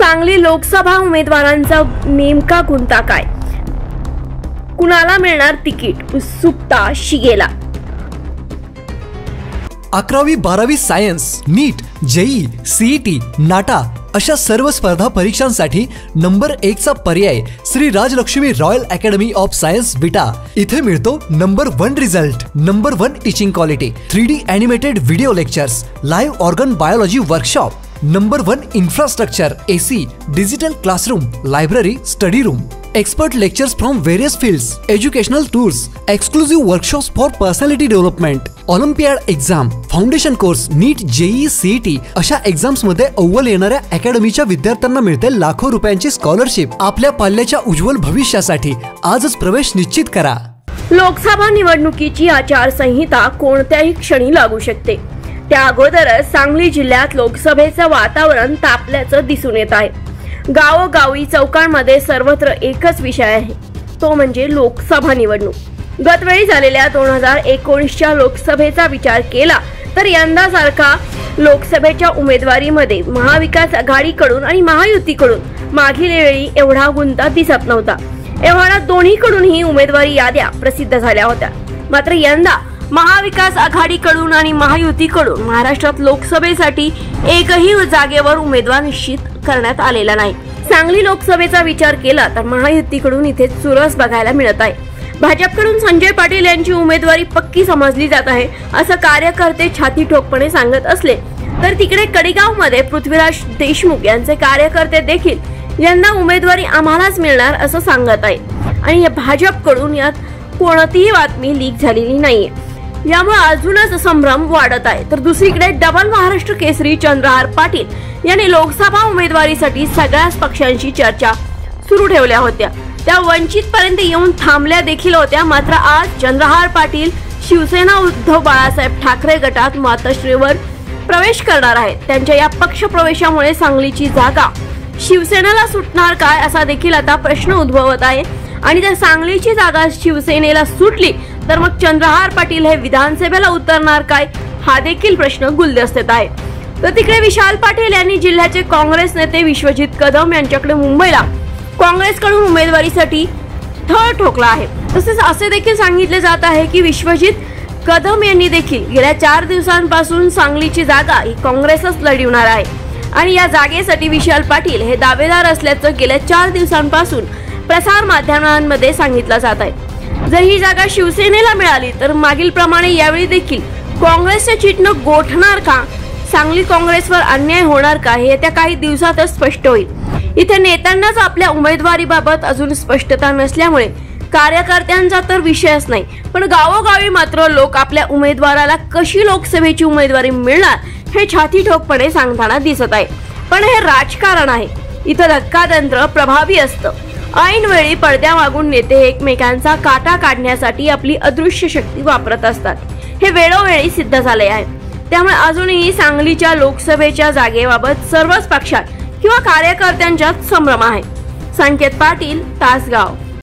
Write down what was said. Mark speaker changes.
Speaker 1: सांगली लोकसभा उमेदवारांचा नेमका गुंता काय? कुणाला मिळणार तिकीट? उत्सुकता शिगेला.
Speaker 2: 11वी 12वी science, NEET, JEE, CET, NATA अशा सर्व स्पर्धा परीक्षांसाठी नंबर 1 चा पर्याय Shri Rajalakshmi royal academy of science Vita. इथे मिळतो number 1 result, number 1 teaching quality, 3D animated video lectures, live organ biology workshop, number 1 infrastructure, AC, digital classroom, library, study room, expert lectures from various fields, educational tours, exclusive workshops for personality development, Olympiad exam, foundation course, NEET, JEE, CET अशा exams मध्ये अव्वल येणाऱ्या अकॅडमीच्या विद्यार्थ्यांना मिळते लाखो रुपयांची scholarship. आपल्या पाल्याच्या उज्ज्वल भविष्यासाठी आजच प्रवेश निश्चित करा.
Speaker 1: लोकसभा निवडणुकीची आचारसंहिता कोणत्याही क्षणी लागू शकते. त्या अगोदरच सांगली जिल्ह्यात लोकसभेचं वातावरण तापल्याचं दिसून येत आहे. गावोगावी चौकांमध्ये सर्वत्र एकच विषय आहे, तो म्हणजे लोकसभा निवडणूक. गतवेळी झालेल्या 2019च्या लोकसभेचा विचार केला तर यंदा सारखा लोकसभेच्या उमेदवारीमध्ये महाविकास आघाडीकडून आणि महायुतीकडून मागील वेळी एवढा गुंता दिसत नव्हता. एवढा दोन्हीकडूनही उमेदवारी याद्या प्रसिद्ध झाल्या होत्या. मात्र यंदा महाविकास आघाडीकडून आणि महायुतीकडून महाराष्ट्रात लोकसभेसाठी एकही जागेवर उमेदवार निश्चित करण्यात आलेला नाही. सांगली लोकसभेचा विचार केला तर महायुतीकडून इथे चुरस बघायला मिळत आहे. भाजपकडून संजय पाटील यांची उमेदवारी पक्की समजली जात आहे असं कार्यकर्ते छाती ठोकपणे सांगत असले तर तिकडे कडेगाव मध्ये पृथ्वीराज देशमुख यांचे कार्यकर्ते देखील यंदा उमेदवारी आम्हालाच मिळणार असं सांगत आहे. आणि भाजपकडून यात कोणतीही बातमी लीक झालेली नाहीये, यामुळे अजूनच संभ्रम वाढत आहे. तर दुसरीकडे डबल महाराष्ट्र केसरी चंद्रहार पाटील यांनी लोकसभा उमेदवारीसाठी सगळ्याच पक्षांशी चर्चा सुरू ठेवल्या होत्या. त्या वंचित पर्यंत येऊन थांबल्या देखील होत्या. मात्र आज चंद्रहार पाटील शिवसेना उद्धव बाळासाहेब ठाकरे गटात मातोश्रीवर प्रवेश करणार आहेत. त्यांच्या या पक्ष प्रवेशामुळे सांगलीची जागा शिवसेनेला सुटणार काय असा देखील आता प्रश्न उद्भवत आहे. आणि जर सांगलीची जागा शिवसेनेला सुटली तर मग चंद्रहार पाटील हे विधानसभेला उतरणार काय हा देखील प्रश्न गुलदस्त्यात आहे. तर तिकडे विशाल पाटील यांनी जिल्ह्याचे काँग्रेस नेते विश्वजित कदम यांच्याकडे मुंबईला काँग्रेसकडून उमेदवारीसाठी थळ ठोकला आहे. तसेच असे देखील सांगितले जात आहे की विश्वजित कदम यांनी देखील गेल्या 4 दिवसांपासून सांगलीची जागा ही काँग्रेसच लढवणार आहे आणि या जागेसाठी विशाल पाटील हे दावेदार असल्याचं गेल्या 4 दिवसांपासून प्रसार माध्यमांमध्ये सांगितलं जात आहे. जर ही जागा शिवसेनेला मिळाली तर मागील प्रमाणे यावेळी देखील काँग्रेसचे चिन्ह गोठणार का, सांगली काँग्रेसवर अन्याय होणार का हे येत्या काही दिवसातच स्पष्ट होईल. इथे नेत्यांनाच आपल्या उमेदवारीबाबत अजून स्पष्टता नसल्यामुळे कार्यकर्त्यांचा तर विषयच नाही, पण गावोगावी मात्र लोक आपल्या उमेदवाराला कशी लोकसभेची उमेदवारी मिळणार हे छाती ठोकपणे सांगताना दिसत आहे. पण हे राजकारण आहे, इथं धक्कातंत्र प्रभावी असतं. ऐन वेळी पडद्यामागून नेते एकमेकांचा काटा काढण्यासाठी आपली अदृश्य शक्ती वापरत असतात. हे वेळोवेळी सिद्ध झाले आहे. त्यामुळे अजूनही सांगलीच्या लोकसभेच्या जागेबाबत सर्वच पक्षात किंवा कार्यकर्त्यांच्यात संभ्रम आहे. संकेत पाटील, तासगाव.